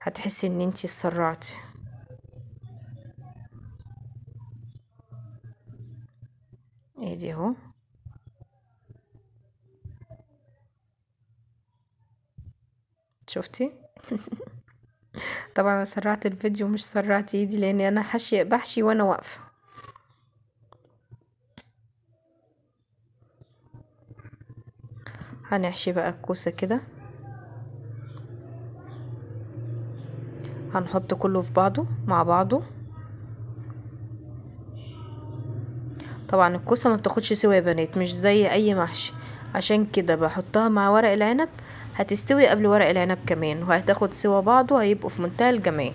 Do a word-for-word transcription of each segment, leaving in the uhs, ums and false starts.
هتحسي ان انتي اتسرعتي. ادي اهو. شفتي؟ طبعا انا سرعت الفيديو مش سرعت ايدي، لان انا حشي بحشي وانا واقفه. هنحشي بقى الكوسه كده، هنحط كله في بعضه مع بعضه. طبعا الكوسه ما بتاخدش سوا يا بنات، مش زي اي محشي، عشان كده بحطها مع ورق العنب، هتستوي قبل ورق العنب كمان، وهتاخد سوا بعضه، هيبقوا في منتهى الجمال.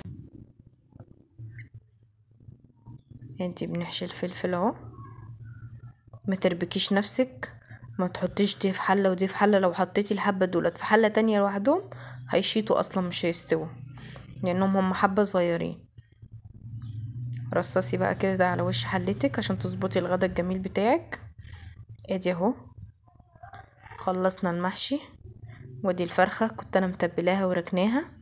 انتي بنحشي الفلفل اهو، ما تربكيش نفسك، ما تحطيش دي في حله ودي في حله. لو حطيتي الحبه دولت في حله تانية لوحدهم هيشيطوا اصلا، مش هيستووا، لانهم هم حبه صغيرين. رصصي بقى كده على وش حلتك عشان تظبطي الغدا الجميل بتاعك. ادي اهو خلصنا المحشي. ودي الفرخه كنت انا متبلاها وركناها.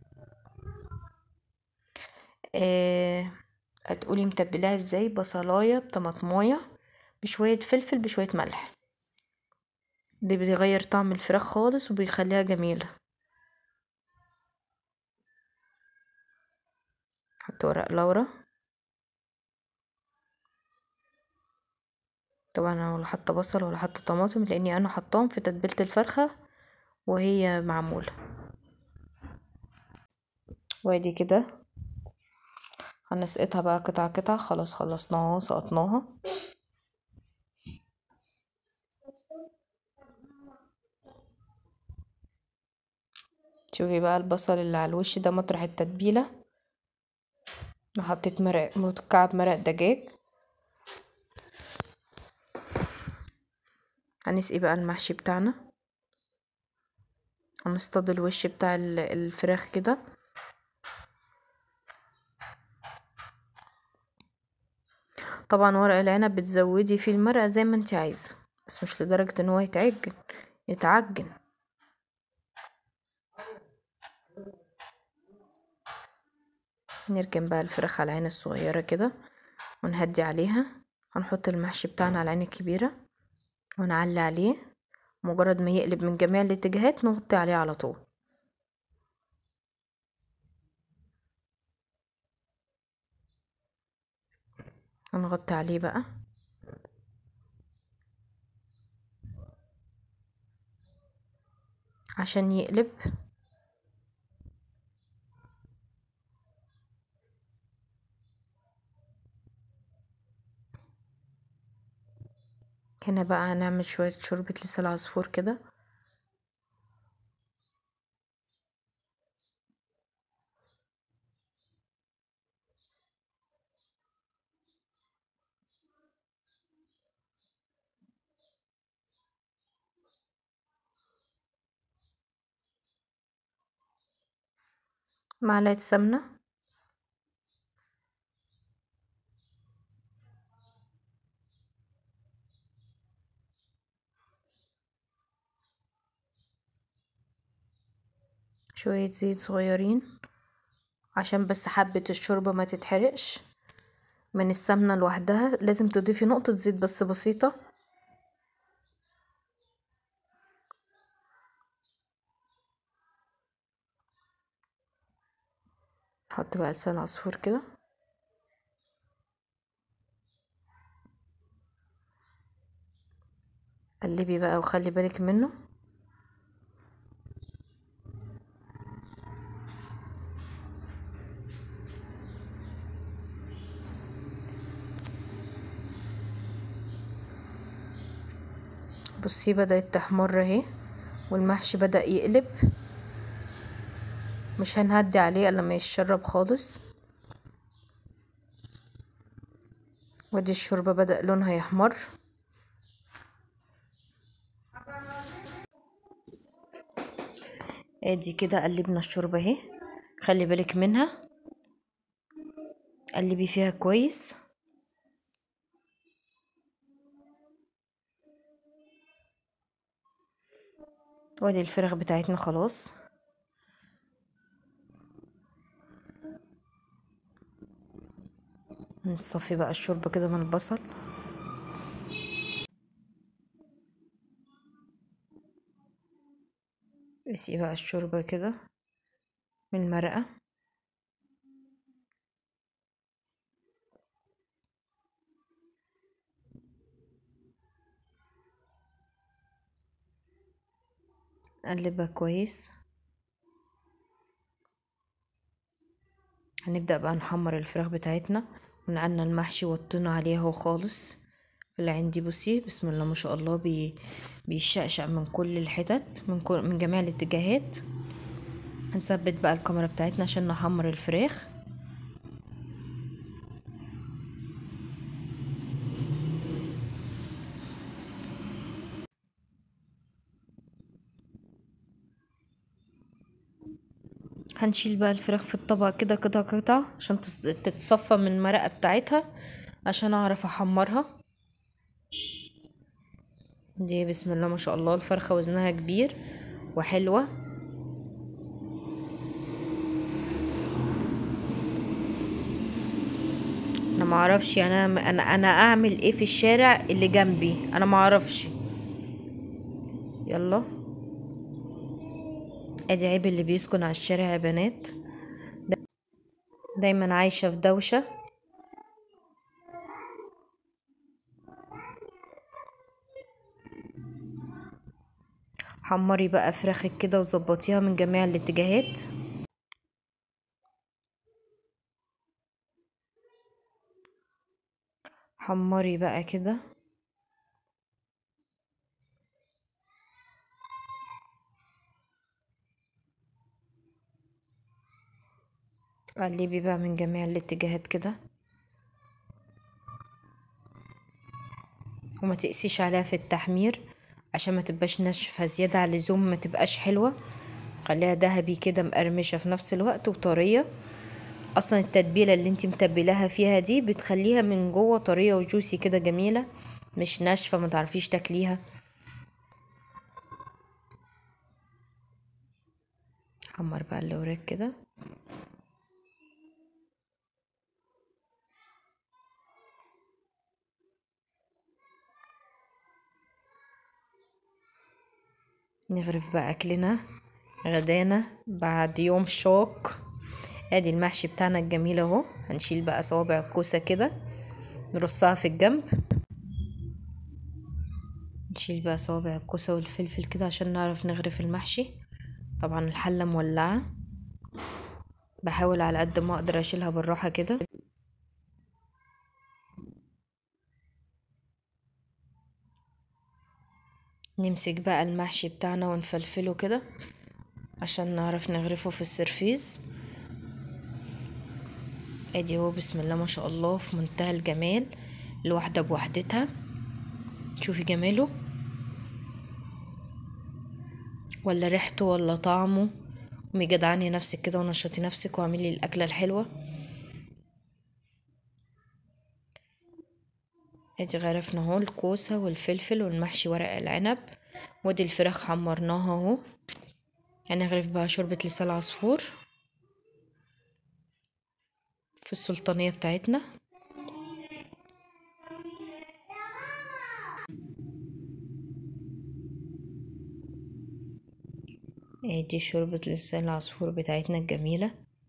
آه هتقولي متبلاها ازاي؟ بصلايه بطماطمايه بشويه فلفل بشويه ملح، دي بيغير طعم الفراخ خالص وبيخليها جميله. حط ورق لورا. طبعا انا ولا حاطه بصل ولا حاطه طماطم، لاني انا حطاهم في تتبيله الفرخه وهي معموله. وادي كده هنسقطها بقى قطعه قطعه. خلاص خلصناها سقطناها. شوفي بقى البصل اللي على الوش ده مطرح التتبيله. انا حطيت مرق مكعب مرق دجاج. هنسقي بقى المحشي بتاعنا، هنصطاد الوش بتاع الفراخ كده. طبعا ورق العنب بتزودي فيه المرقه زي ما انت عايزه، بس مش لدرجه ان هو يتعجن يتعجن. نركن بقى الفراخ على العين الصغيره كده ونهدي عليها. هنحط المحشي بتاعنا على العين الكبيره ونعلي عليه، مجرد ما يقلب من جميع الاتجاهات نغطي عليه على طول. هنغطي عليه بقى عشان يقلب. هنا بقى هنعمل شوية شوربة لسان العصفور كده. معلقة سمنة، شوية زيت صغيرين عشان بس حبة الشوربة ما تتحرقش من السمنة لوحدها، لازم تضيفي نقطة زيت بس بسيطة. نحط بقى لسان العصفور كده. قلبي بقى وخلي بالك منه. بصي بدأت تحمر اهي والمحشي بدأ يقلب. مش هنهدي عليه الا لما يتشرب خالص. ودي الشوربة بدأ لونها يحمر. ادي كده قلبنا الشوربة اهي، خلي بالك منها، قلبي فيها كويس. وادي الفراخ بتاعتنا خلاص. نصفي بقى الشوربة كده من البصل. اسقي بقى الشوربة كده من المرقة. نقلبها كويس. هنبدأ بقى نحمر الفراخ بتاعتنا. ونقلنا المحشي وطينا عليها اهو خالص. اللي عندي بصي بسم الله ما شاء الله بي بيشقشق من كل الحتت، من كل من جميع الاتجاهات. هنثبت بقى الكاميرا بتاعتنا عشان نحمر الفراخ. هنشيل بقى الفراخ في الطبق كده كده قطع عشان تتصفى من المرقة بتاعتها عشان اعرف احمرها. دي بسم الله ما شاء الله الفرخة وزنها كبير وحلوة. انا ما اعرفش يعني انا انا انا اعمل ايه في الشارع اللي جنبي، انا ما اعرفش. يلا ادي عيب اللي بيسكن على الشارع يا بنات، دايما عايشة في دوشة. حمري بقى فراخك كده وظبطيها من جميع الاتجاهات. حمري بقى كده. قلبي بقى من جميع الاتجاهات كده، وما تقسيش عليها في التحمير عشان ما تبقاش ناشفه زياده عن اللزوم، ما تبقاش حلوه. خليها ذهبي كده مقرمشه في نفس الوقت وطريه. اصلا التتبيله اللي انتي متبلاها فيها دي بتخليها من جوه طريه وجوسي كده جميله، مش ناشفه ما تعرفيش تاكليها. حمر بقى اللي وراك كده. نغرف بقى اكلنا غدانا بعد يوم شوق. ادي المحشي بتاعنا الجميل اهو. هنشيل بقى صوابع الكوسه كده نرصها في الجنب. نشيل بقى صوابع الكوسه والفلفل كده عشان نعرف نغرف المحشي. طبعا الحله مولعه، بحاول على قد ما اقدر اشيلها بالراحه كده. نمسك بقى المحشي بتاعنا ونفلفله كده عشان نعرف نغرفه في السرفيز. ادي هو بسم الله ما شاء الله في منتهى الجمال، الواحده بوحدتها. شوفي جماله ولا ريحته ولا طعمه. قومي جدعاني نفسك كده ونشطي نفسك واعملي الاكله الحلوه. ادي غرفنا اهو الكوسه والفلفل والمحشي ورق العنب، ودي الفراخ حمرناها اهو. هنغرف بقى شوربه لسان العصفور في السلطانيه بتاعتنا. ادي شوربه لسان العصفور بتاعتنا الجميله.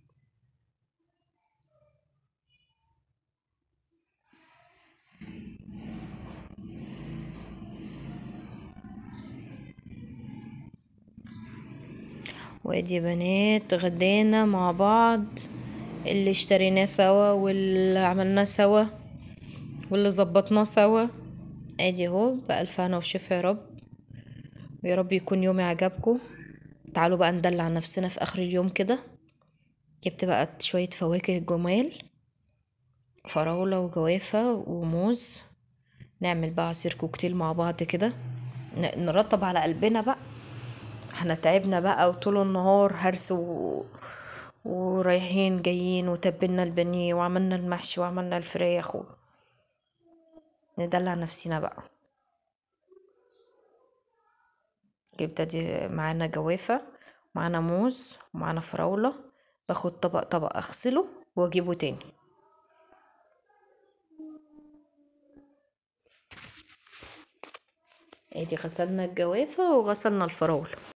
وادي بنات غدينا مع بعض، اللي اشتريناه سوا واللي عملناه سوا واللي ظبطناه سوا. ادي اهو بألف هنا وشفا يا رب، ويا رب يكون يومي عجبكم. تعالوا بقى ندلع نفسنا في اخر اليوم كده. جبت بقى شوية فواكه جمال، فراولة وجوافة وموز. نعمل بقى عصير كوكتيل مع بعض كده، نرطب على قلبنا بقى. احنا تعبنا بقى وطول النهار هرس و... ورايحين جايين وتبلنا البانيه وعملنا المحشي وعملنا الفراخ و... ندلع نفسنا بقى. جبت دي معانا جوافة، معانا موز ومعانا فراولة. باخد طبق طبق اغسله واجيبه تاني. ادي غسلنا الجوافة وغسلنا الفراولة.